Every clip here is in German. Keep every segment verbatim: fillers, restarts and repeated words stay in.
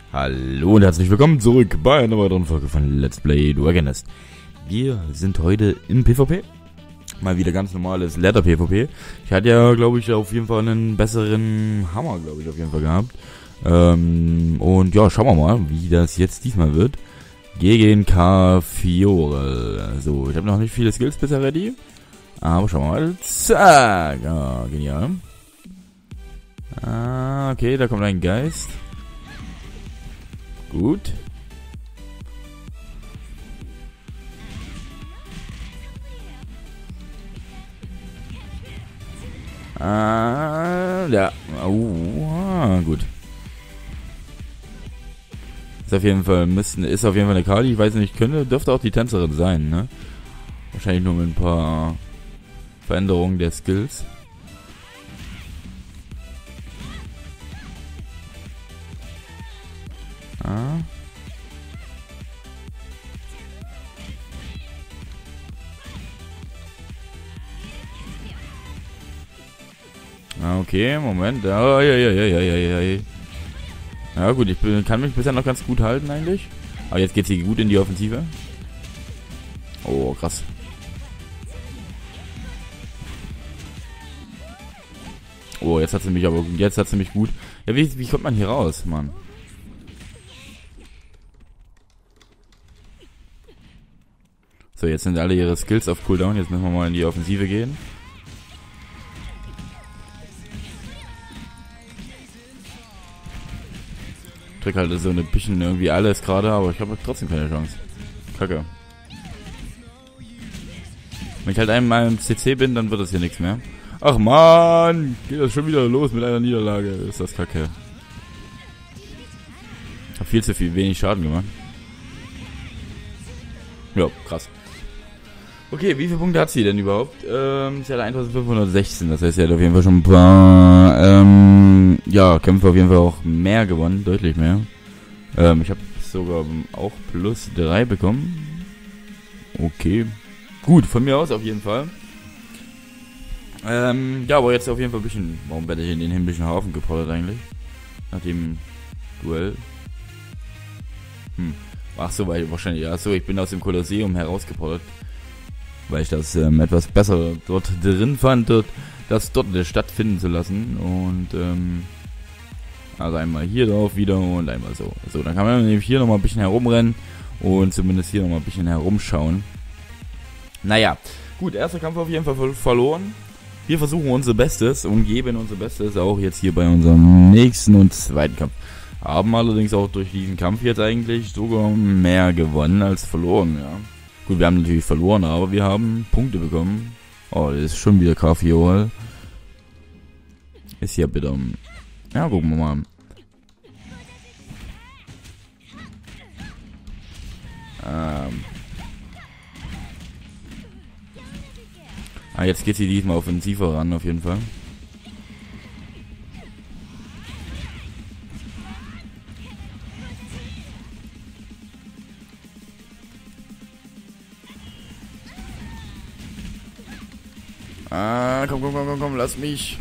Hallo und herzlich willkommen zurück bei einer weiteren Folge von Let's Play Dragon Nest. Wir sind heute im PvP. Mal wieder ganz normales Ladder-PvP. Ich hatte ja, glaube ich, auf jeden Fall einen besseren Hammer, glaube ich, auf jeden Fall gehabt. Ähm, und ja, schauen wir mal, wie das jetzt diesmal wird. Gegen Carfiore. So, ich habe noch nicht viele Skills bisher ready. Aber schauen wir mal. Zack. Ah, genial. Ah, okay, da kommt ein Geist. Gut. Ah, ja. Oh, ah, gut. Ist auf jeden Fall müssten, ist auf jeden Fall eine Kali. Ich weiß nicht, könnte, dürfte auch die Tänzerin sein, ne? Wahrscheinlich nur mit ein paar Veränderungen der Skills. Ah. Ah, okay, Moment. Oh, ja, ja, ja, ja, ja, ja. Ja gut, ich bin, kann mich bisher noch ganz gut halten eigentlich. Aber jetzt geht's hier gut in die Offensive. Oh, krass. Oh, jetzt hat sie mich aber, jetzt hat sie mich gut. Ja, wie, wie kommt man hier raus, Mann? So, jetzt sind alle ihre Skills auf Cooldown. Jetzt müssen wir mal in die Offensive gehen. Ich drück halt so ein bisschen irgendwie alles gerade, aber ich habe trotzdem keine Chance. Kacke. Wenn ich halt einmal im C C bin, dann wird das hier nichts mehr. Ach man, geht das schon wieder los mit einer Niederlage. Ist das kacke. Hab viel zu viel, wenig Schaden gemacht. Ja, krass. Okay, wie viele Punkte hat sie denn überhaupt? Ähm, sie hat eintausendfünfhundertsechzehn, das heißt, sie hat auf jeden Fall schon ein paar, ähm, ja, Kämpfe auf jeden Fall auch mehr gewonnen, deutlich mehr. Ähm, ich habe sogar auch plus drei bekommen. Okay. Gut, von mir aus auf jeden Fall. Ähm, ja, aber jetzt auf jeden Fall ein bisschen, warum werde ich in den himmlischen Hafen gepottert eigentlich? Nach dem Duell. Hm. Ach so, weil wahrscheinlich, ja, so, ich bin aus dem Kolosseum herausgepottert. Weil ich das ähm, etwas besser dort drin fand, dort, das dort stattfinden zu lassen. Und, ähm, also einmal hier drauf wieder und einmal so. So, dann kann man nämlich hier nochmal ein bisschen herumrennen und zumindest hier nochmal ein bisschen herumschauen. Naja, gut, erster Kampf auf jeden Fall verloren. Wir versuchen unser Bestes und geben unser Bestes auch jetzt hier bei unserem nächsten und zweiten Kampf. Haben allerdings auch durch diesen Kampf jetzt eigentlich sogar mehr gewonnen als verloren, ja. Gut, wir haben natürlich verloren, aber wir haben Punkte bekommen. Oh, das ist schon wieder Carfiore. Ist ja bitter. Ja, gucken wir mal. Ähm. Ah, jetzt geht sie diesmal offensiver ran, auf jeden Fall. Ah, komm, komm, komm, komm, komm, lass mich.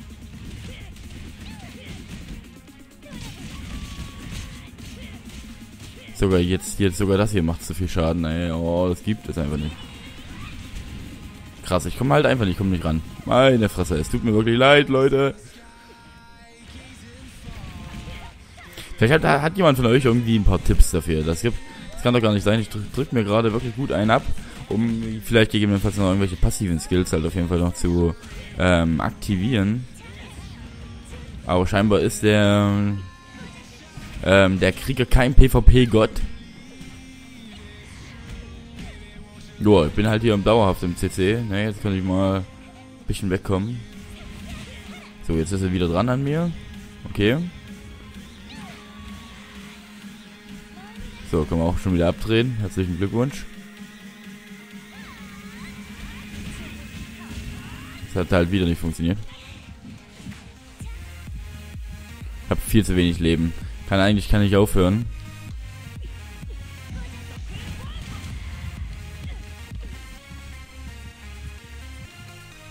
Sogar jetzt, jetzt sogar das hier macht so viel Schaden, ey. Oh, das gibt es einfach nicht. Krass, ich komme halt einfach nicht, ich komme nicht ran. Meine Fresse, es tut mir wirklich leid, Leute. Vielleicht hat, hat jemand von euch irgendwie ein paar Tipps dafür. Das gibt, das kann doch gar nicht sein. Ich drück, drück mir gerade wirklich gut einen ab, um vielleicht gegebenenfalls noch irgendwelche passiven Skills halt auf jeden Fall noch zu ähm, aktivieren. Aber scheinbar ist der ähm, der Krieger kein PvP-Gott. Jo, ich bin halt hier im dauerhaft im C C. Ne, jetzt kann ich mal ein bisschen wegkommen. So, jetzt ist er wieder dran an mir. Okay. So, können wir auch schon wieder abdrehen. Herzlichen Glückwunsch. Das hat halt wieder nicht funktioniert. Ich habe viel zu wenig Leben. Kann eigentlich kann ich aufhören.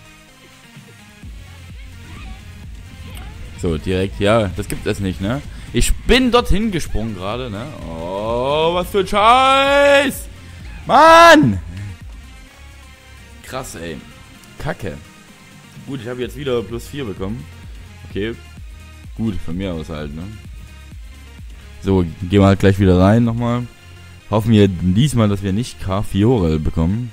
So, direkt, ja, das gibt es nicht, ne? Ich bin dorthin gesprungen gerade, ne? Oh, was für ein Scheiß! Mann! Krass, ey. Kacke. Gut, ich habe jetzt wieder plus vier bekommen. Okay. Gut, von mir aus halt, ne? So, gehen wir halt gleich wieder rein nochmal. Hoffen wir diesmal, dass wir nicht K vier bekommen.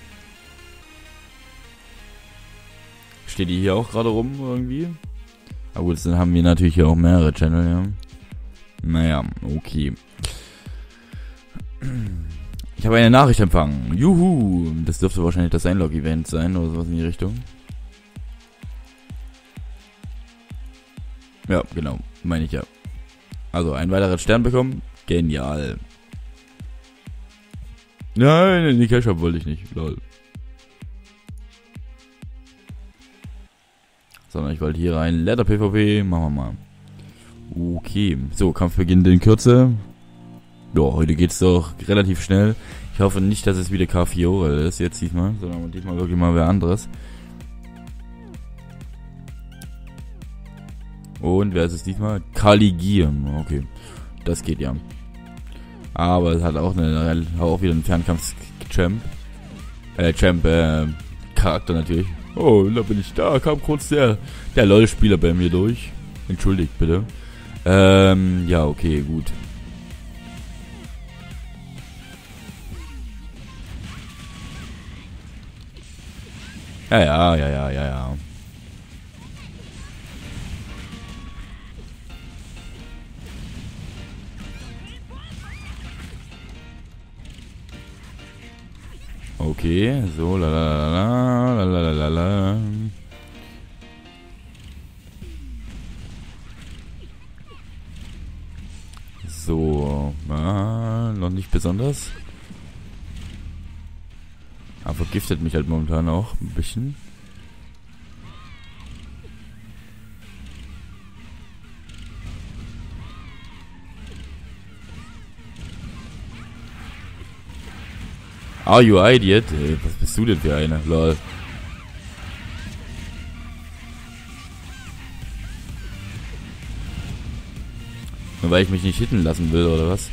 Steht die hier auch gerade rum irgendwie? Aber gut, dann haben wir natürlich hier auch mehrere Channel, ja. Naja, okay. Ich habe eine Nachricht empfangen. Juhu! Das dürfte wahrscheinlich das Einlog-Event sein oder sowas in die Richtung. Ja, genau. Meine ich ja. Also, einen weiteren Stern bekommen. Genial. Nein, in die Cash-Up wollte ich nicht. Lol. Sondern ich wollte hier rein. Letter PvP. Machen wir mal. Okay. So, Kampf beginnt in Kürze. Ja, heute geht's doch relativ schnell. Ich hoffe nicht, dass es wieder K vier ist jetzt diesmal, sondern diesmal wirklich mal wer anderes. Und wer ist es diesmal? Caligir. Okay. Das geht ja. Aber es hat auch, eine, auch wieder einen Fernkampf-Champ. Äh, Champ, äh, Charakter natürlich. Oh, da bin ich da. Kam kurz der, der LOL-Spieler bei mir durch. Entschuldigt bitte. Ähm, ja, okay, gut. Ja, ja, ja, ja, ja, ja. Okay, so, la la la la la la la. So, ah, noch nicht besonders. Aber vergiftet mich halt momentan auch ein bisschen. Are you idiot? Ey, was bist du denn für eine? Lol. Nur weil ich mich nicht hitten lassen will, oder was?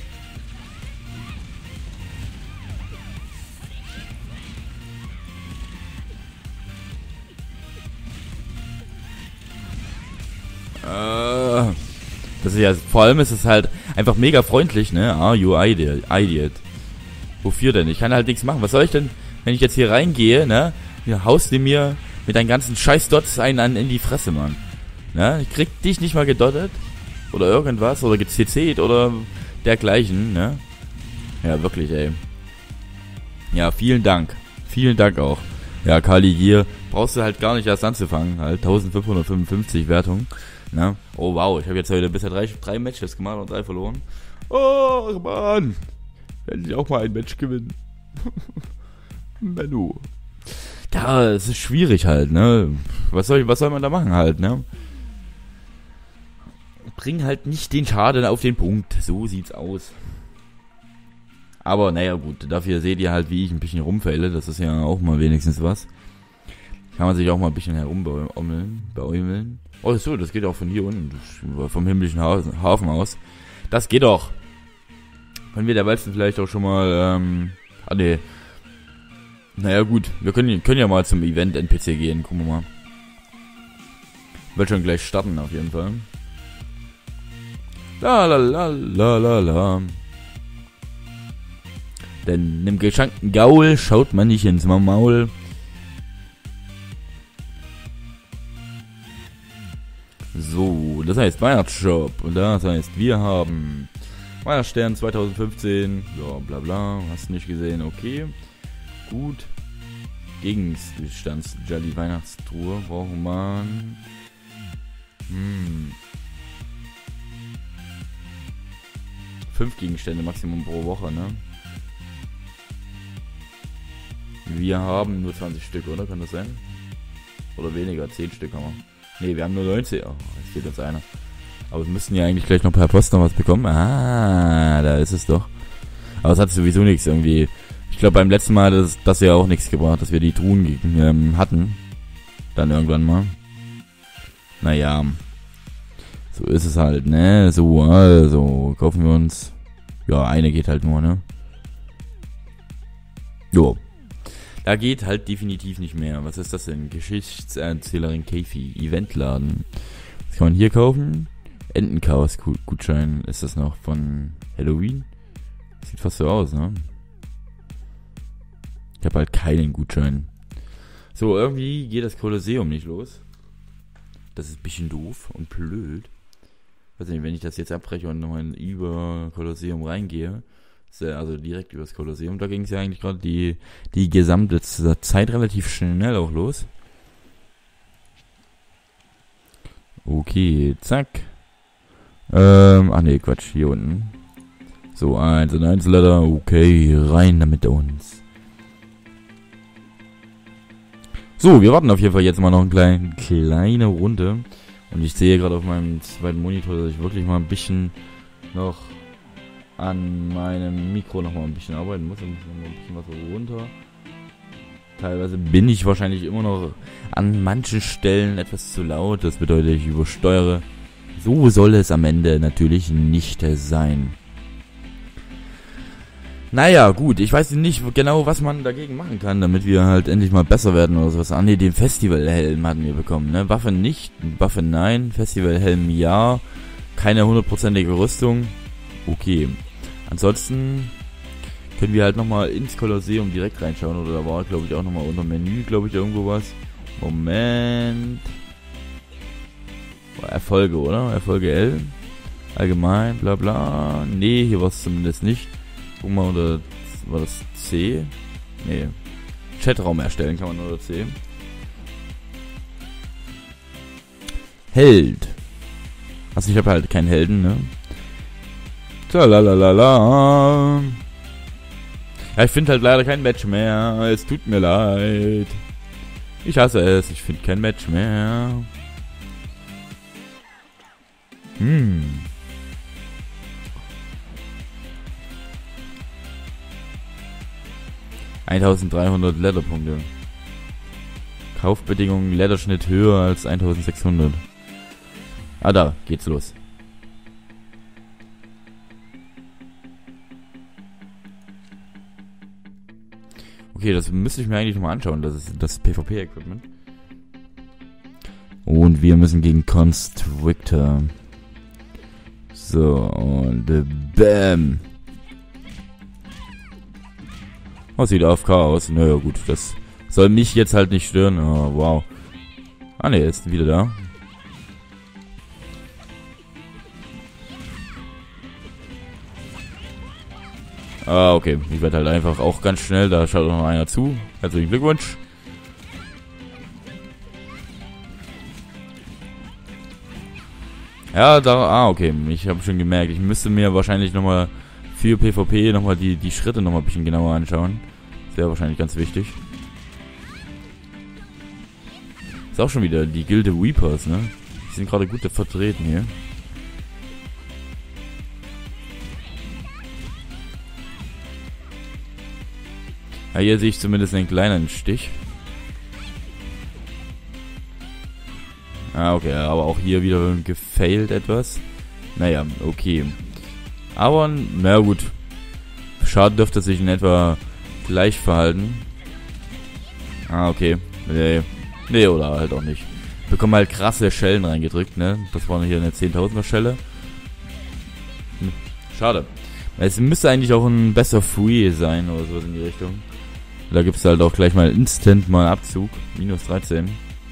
Äh, das ist ja, vor allem ist es halt einfach mega freundlich, ne? Are you idiot? idiot. Wofür denn? Ich kann halt nichts machen. Was soll ich denn, wenn ich jetzt hier reingehe, ne? Hier haust du mir mit deinen ganzen Scheiß-Dots einen an in die Fresse, Mann. Ne? Ich krieg dich nicht mal gedottet. Oder irgendwas. Oder ge-C C'd oder dergleichen, ne? Ja, wirklich, ey. Ja, vielen Dank. Vielen Dank auch. Ja, Caligir. Brauchst du halt gar nicht erst anzufangen. Halt eintausendfünfhundertfünfundfünfzig Wertung. Ne? Oh, wow. Ich habe jetzt heute bisher drei, drei Matches gemacht und drei verloren. Oh, Mann. Werde ich auch mal ein Match gewinnen. Menno. Ja, es ist schwierig halt, ne? Was soll, was soll man da machen halt, ne? Bring halt nicht den Schaden auf den Punkt. So sieht's aus. Aber naja gut, dafür seht ihr halt, wie ich ein bisschen rumfälle. Das ist ja auch mal wenigstens was. Kann man sich auch mal ein bisschen herumbeäumeln. Beäumeln. Oh so, das geht auch von hier unten. Vom himmlischen Hafen aus. Das geht doch. Können wir derweil vielleicht auch schon mal, ähm, ah ne. Naja gut, wir können, können ja mal zum Event N P C gehen, gucken wir mal. Wird schon gleich starten auf jeden Fall. La la la la la la. Denn einem geschenkten Gaul schaut man nicht ins Maul. So, das heißt Weihnachtsshop. Und das heißt, wir haben Weihnachtsstern zweitausendfünfzehn, ja, bla bla, hast nicht gesehen, okay. Gut. Gegenstands Jolly Weihnachtstruhe brauchen man. Hm. Fünf Gegenstände Maximum pro Woche, ne? Wir haben nur zwanzig Stück, oder? Kann das sein? Oder weniger, zehn Stück haben wir. Ne, wir haben nur neunzehn. Oh, jetzt fehlt uns einer. Aber wir müssten ja eigentlich gleich noch per Post noch was bekommen. Ah, da ist es doch. Aber es hat sowieso nichts irgendwie. Ich glaube beim letzten Mal hat das, das ja auch nichts gebracht, dass wir die Truhen ähm, hatten. Dann irgendwann mal. Naja. So ist es halt, ne? So, also, kaufen wir uns. Ja, eine geht halt nur, ne? Jo. Da geht halt definitiv nicht mehr. Was ist das denn? Geschichtserzählerin Kathy. Eventladen. Was kann man hier kaufen? Entenchaos-Gutschein. Ist das noch von Halloween? Sieht fast so aus, ne? Ich habe halt keinen Gutschein. So, irgendwie geht das Kolosseum nicht los. Das ist ein bisschen doof und blöd. Weiß nicht, wenn ich das jetzt abbreche und nochmal über Kolosseum reingehe, also direkt über das Kolosseum, da ging es ja eigentlich gerade die, die gesamte Zeit relativ schnell auch los. Okay, zack. Ähm, ach nee, Quatsch, hier unten. So, eins und eins Letter, okay, rein damit uns. So, wir warten auf jeden Fall jetzt mal noch eine kleine, kleine Runde. Und ich sehe gerade auf meinem zweiten Monitor, dass ich wirklich mal ein bisschen noch an meinem Mikro noch mal ein bisschen arbeiten muss. Ich muss noch mal ein bisschen was runter. Teilweise bin ich wahrscheinlich immer noch an manchen Stellen etwas zu laut. Das bedeutet, ich übersteuere. So soll es am Ende natürlich nicht sein. Naja, gut, ich weiß nicht genau, was man dagegen machen kann, damit wir halt endlich mal besser werden oder sowas. Ah ne, den Festivalhelm hatten wir bekommen, ne? Waffe nicht, Waffe nein, Festivalhelm ja, keine hundertprozentige Rüstung. Okay. Ansonsten können wir halt nochmal ins Kolosseum direkt reinschauen, oder da war, glaube ich, auch nochmal unter Menü, glaube ich, irgendwo was. Moment. Erfolge, oder? Erfolge L. Allgemein, bla bla. Ne, hier war es zumindest nicht. Guck mal, oder war das C? Nee. Chatraum erstellen kann man unter C. Held. Also ich habe halt keinen Helden, ne? Tralalala. Ja, ich finde halt leider kein Match mehr. Es tut mir leid. Ich hasse es. Ich finde kein Match mehr. Hm. eintausenddreihundert Leatherpunkte. Kaufbedingungen, Lederschnitt höher als eintausendsechshundert. Ah, da geht's los. Okay, das müsste ich mir eigentlich nochmal anschauen. Das ist das PvP-Equipment. Und wir müssen gegen Constrictor. So, und äh, bam. Oh, sieht A F K aus. Naja, gut, das soll mich jetzt halt nicht stören. Oh, wow. Ah, ne, ist wieder da. Ah, okay. Ich werde halt einfach auch ganz schnell. Da schaut noch einer zu. Herzlichen Glückwunsch. Ja, da, ah, okay. Ich habe schon gemerkt, ich müsste mir wahrscheinlich nochmal für PvP nochmal die, die Schritte nochmal ein bisschen genauer anschauen. Das wäre wahrscheinlich ganz wichtig. Ist auch schon wieder die Gilde Reapers, ne? Die sind gerade gut vertreten hier. Ja, hier sehe ich zumindest einen kleinen Stich. Ah, okay, aber auch hier wieder gefailt etwas. Naja, okay. Aber, na gut. Schaden dürfte sich in etwa gleich verhalten. Ah, okay. Nee, nee, oder halt auch nicht. Bekommen halt krasse Schellen reingedrückt, ne? Das war hier eine zehntausender Schelle. Hm, schade. Es müsste eigentlich auch ein besser Free sein oder sowas in die Richtung. Da gibt es halt auch gleich mal instant mal Abzug. minus dreizehn.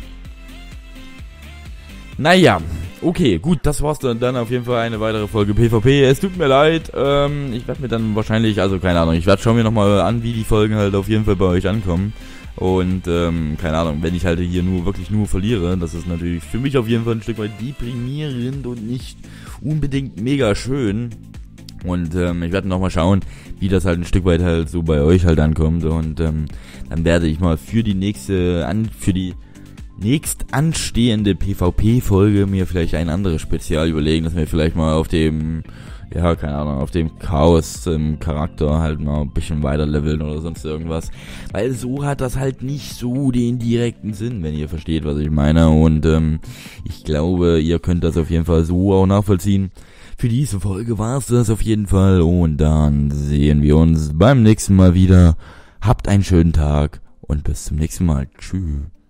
Naja, okay, gut, das war's dann, dann auf jeden Fall eine weitere Folge PvP. Es tut mir leid, ähm, ich werde mir dann wahrscheinlich, also keine Ahnung, ich werde schauen mir nochmal an, wie die Folgen halt auf jeden Fall bei euch ankommen. Und, ähm, keine Ahnung, wenn ich halt hier nur, wirklich nur verliere, das ist natürlich für mich auf jeden Fall ein Stück weit deprimierend und nicht unbedingt mega schön. Und, ähm, ich werde nochmal schauen, wie das halt ein Stück weit halt so bei euch halt ankommt. Und, ähm, dann werde ich mal für die nächste, an, für die nächst anstehende PvP-Folge mir vielleicht ein anderes Spezial überlegen, dass wir vielleicht mal auf dem, ja, keine Ahnung, auf dem Chaos im Charakter halt mal ein bisschen weiter leveln oder sonst irgendwas. Weil so hat das halt nicht so den direkten Sinn, wenn ihr versteht, was ich meine. Und ähm, ich glaube, ihr könnt das auf jeden Fall so auch nachvollziehen. Für diese Folge war es das auf jeden Fall. Und dann sehen wir uns beim nächsten Mal wieder. Habt einen schönen Tag und bis zum nächsten Mal. Tschüss.